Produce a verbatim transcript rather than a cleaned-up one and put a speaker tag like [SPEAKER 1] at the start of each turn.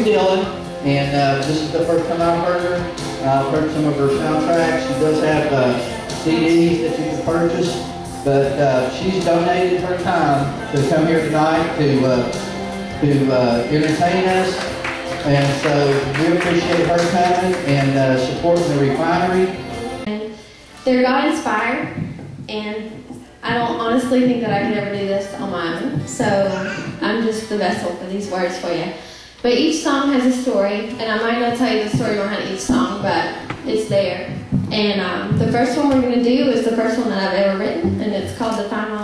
[SPEAKER 1] Dillon, and uh, this is the first time I've heard her. Uh, I've heard some of her soundtracks. She does have uh, C Ds that you can purchase, but uh, she's donated her time to come here tonight to uh, to uh, entertain us, and so we appreciate her coming and uh, supporting the refinery.
[SPEAKER 2] They're God inspired, and I don't honestly think that I could ever do this on my own, so I'm just the vessel for these words for you. But each song has a story, and I might not tell you the story behind each song, but it's there. And um, the first one we're going to do is the first one that I've ever written, and it's called The Final